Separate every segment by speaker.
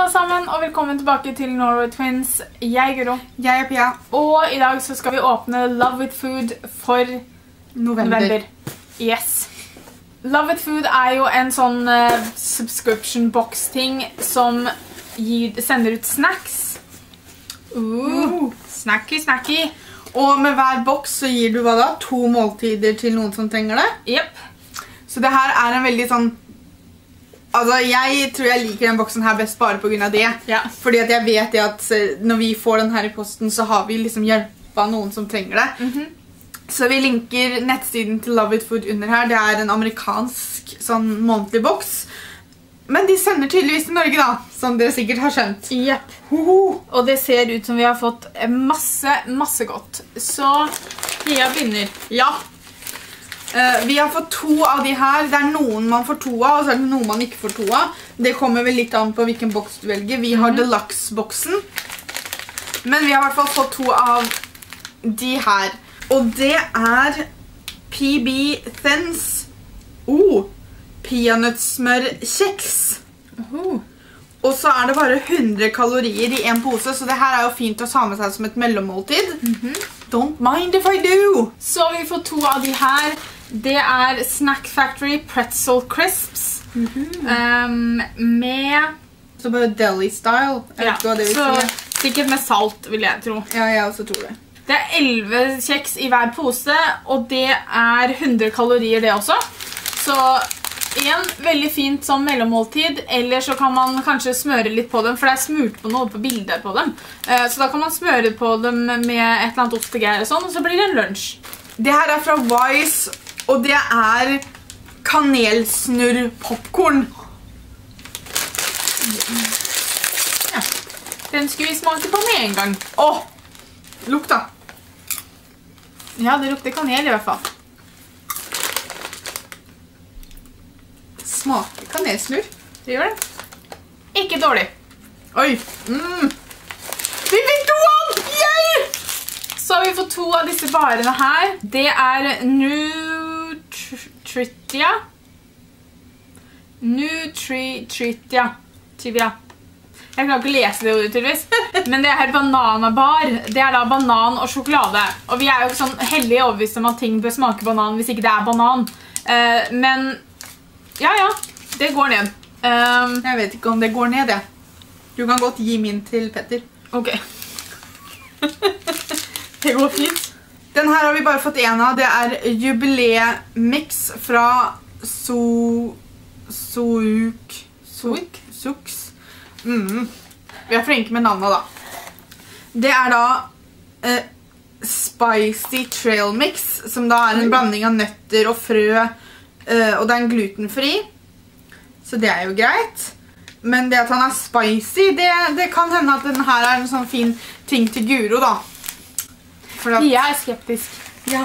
Speaker 1: alle sammen, og velkommen tilbake til Norway Twins. Jeg er Guro.
Speaker 2: Jeg er Pia.
Speaker 1: Og i dag så skal vi åpne Love with Food for november. Yes. Love with Food er jo en sånn subscription box ting som sender ut snacks. Snacky, snacky.
Speaker 2: Og med hver boks så gir du hva da? 2 måltider til noen som trenger det?
Speaker 1: Jep.
Speaker 2: Så det her er en veldig sånn... Altså, jeg tror jeg liker den boksen her best bare på grunn av det.
Speaker 1: Ja.
Speaker 2: Fordi at jeg vet at når vi får den her i posten, så har vi liksom hjulpet noen som trenger det. Så vi linker nettsiden til Love with Food under her. Det er en amerikansk sånn månedlig boks. Men de sender tydeligvis til Norge da, som dere sikkert har skjønt.
Speaker 1: Jep. Og det ser ut som vi har fått masse godt. Så Pia begynner.
Speaker 2: Ja. Vi har fått 2 av de her. Det er noen man får 2 av, og så er det noen man ikke får 2 av. Det kommer vel litt an på hvilken boks du velger. Vi har Deluxe-boksen. Men vi har i hvert fall fått 2 av de her. Og det er PB Thins peanøttsmør-kjeks. Og så er det bare 100 kalorier i en pose, så det her er jo fint å ta med seg som et mellommåltid. Don't mind if I do!
Speaker 1: Så vi får 2 av de her. Det er Snack Factory Pretzel Crisps. Med...
Speaker 2: Så bare deli-style.
Speaker 1: Ja, så sikkert med salt, vil jeg tro.
Speaker 2: Ja, jeg også tror det.
Speaker 1: Det er 11 kjeks i hver pose, og det er 100 kalorier det også. Så veldig fint som mellommåltid, eller så kan man kanskje smøre litt på dem, for det er smurt på noe på bildet på dem. Så da kan man smøre på dem med et eller annet ostegreier og sånn, og så blir det en lunsj.
Speaker 2: Det her er fra Wise, og det er kanelsnurr-popcorn.
Speaker 1: Ja. Den skulle vi smake på med en gang.
Speaker 2: Åh, lukt da.
Speaker 1: Ja, det lukter kanel i hvert fall.
Speaker 2: Smaker kanelsnurr.
Speaker 1: Det gjør det. Ikke dårlig.
Speaker 2: Oi. Vi fikk 2 av! Yay!
Speaker 1: Så har vi fått 2 av disse varene her. Det er Nutritia. Jeg kan ikke lese det ordet tydeligvis. Men det er bananabar. Det er da banan og sjokolade. Og vi er jo sånn heldig overbevist om at ting bør smake banan hvis ikke det er banan. Men ja, det går ned.
Speaker 2: Jeg vet ikke om det går ned, det. Du kan godt gi min til Petter.
Speaker 1: Ok. Det går fint.
Speaker 2: Den her har vi bare fått 1 av. Det er jubilee-mix fra Sux. Vi er flinke med navnet da. Det er da Spicy Trail Mix, som da er en blanding av nøtter og frø, og det er en glutenfri. Så det er jo greit. Men det at han er spicy, det kan hende at den her er en sånn fin ting til Guro da.
Speaker 1: Jeg er skeptisk.
Speaker 2: Ja.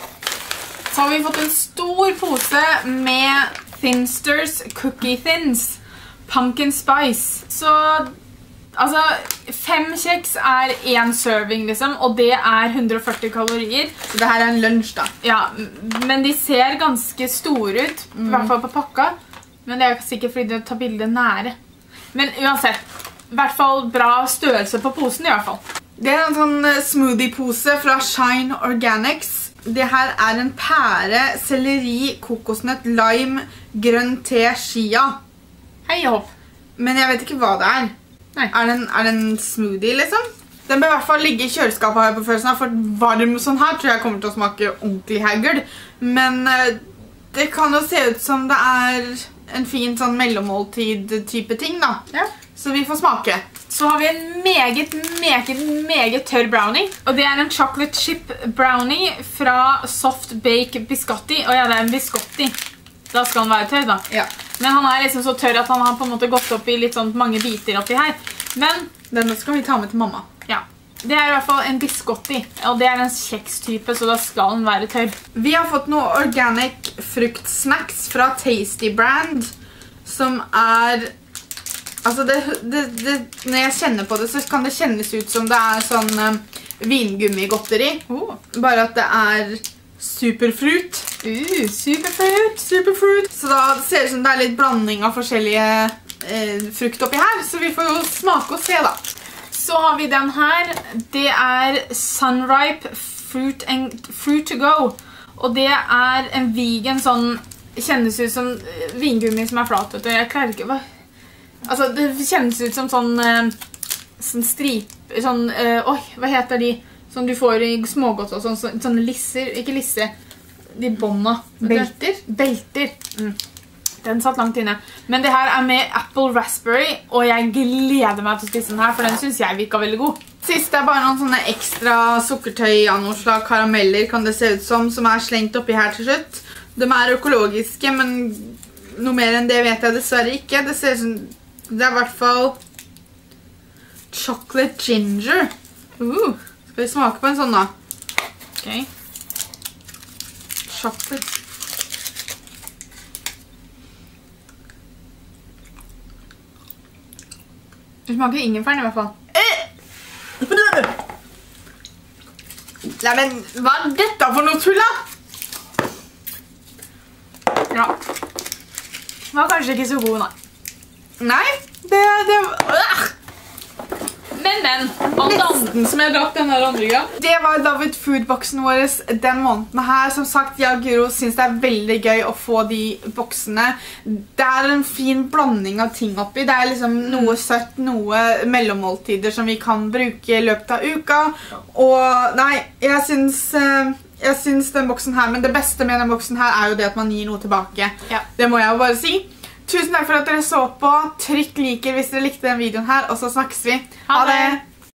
Speaker 1: Så har vi fått en stor pose med Thinsters Cookie Thins. Pumpkin Spice. Så, altså, 5 kjeks er 1 serving liksom, og det er 140 kalorier.
Speaker 2: Så det her er en lunsj da.
Speaker 1: Ja, men de ser ganske store ut, i hvert fall på pakka. Men det er sikkert fordi de tar bildet nære. Men uansett, i hvert fall bra størrelse på posen i hvert fall.
Speaker 2: Det er en sånn smoothie-pose fra Shine Organics. Det her er en pære, selleri, kokosnøtt, lime, grønn te, chia.
Speaker 1: Hei og hopp.
Speaker 2: Men jeg vet ikke hva det er.
Speaker 1: Nei.
Speaker 2: Er det en smoothie liksom? Den bør i hvert fall ligge i kjøleskapet her på følelsen av, for varm sånn her tror jeg kommer til å smake ordentlig haggard. Men det kan jo se ut som det er en fin sånn mellommåltid-type ting da.
Speaker 1: Ja.
Speaker 2: Så vi får smake.
Speaker 1: Så har vi en meget tørr brownie. Og det er en chocolate chip brownie fra Soft Bake Biscotti. Og ja, det er en biscotti. Da skal han være tørr da.
Speaker 2: Ja.
Speaker 1: Men han er liksom så tørr at han har på en måte gått opp i litt sånn mange biter oppi her. Men
Speaker 2: denne skal vi ta med til mamma.
Speaker 1: Ja, det er i hvert fall en biscotti. Og det er en kjekstype, så da skal den være tørr.
Speaker 2: Vi har fått noe organic fruktsnacks fra Tasty Brand. Som er... Altså, når jeg kjenner på det, så kan det kjennes ut som det er sånn vingummigodteri. Bare at det er superfruit.
Speaker 1: Superfruit.
Speaker 2: Så da ser det ut som det er litt blanding av forskjellige frukt oppi her, så vi får jo smake og se da.
Speaker 1: Så har vi den her. Det er Sunripe Fruit to Go. Og det er en vegan sånn, kjennes ut som vingummi som er flat, vet du. Jeg klarer ikke, altså det kjennes ut som sånn stripe, sånn, hva heter de? Som du får i smågodt og sånne lisser, ikke lisser, de båndene.
Speaker 2: Belter?
Speaker 1: Belter. Den satt langt inne. Men det her er med apple raspberry, og jeg gleder meg til å spise den her, for den synes jeg virker veldig god.
Speaker 2: Sist er bare noen sånne ekstra sukkertøy av noe slag, karameller kan det se ut som er slengt oppi her til slutt. De er økologiske, men noe mer enn det vet jeg dessverre ikke. Det ser ut som, det er i hvert fall chocolate ginger. Skal vi smake på en sånn da?
Speaker 1: Ok.
Speaker 2: Chocolate.
Speaker 1: Det smaker ingefær i hvert fall.
Speaker 2: Nei, men hva er dette for noe tull da?
Speaker 1: Ja. Den var kanskje ikke så god, nei.
Speaker 2: Nei, det
Speaker 1: Men, nesten som jeg drakk den der andre gang.
Speaker 2: Det var Love It Food-boksen vår den måneden her. Som sagt, jeg og Guro synes det er veldig gøy å få de boksene. Det er en fin blanding av ting oppi. Det er liksom noe søtt, noe mellommåltider som vi kan bruke i løpet av uka. Og nei, jeg synes den boksen her, men det beste med den boksen her er jo det at man gir noe tilbake.
Speaker 1: Ja.
Speaker 2: Det må jeg jo bare si. Tusen takk for at dere så på. Trykk liker hvis dere likte den videoen her, og så snakkes vi.
Speaker 1: Ha det!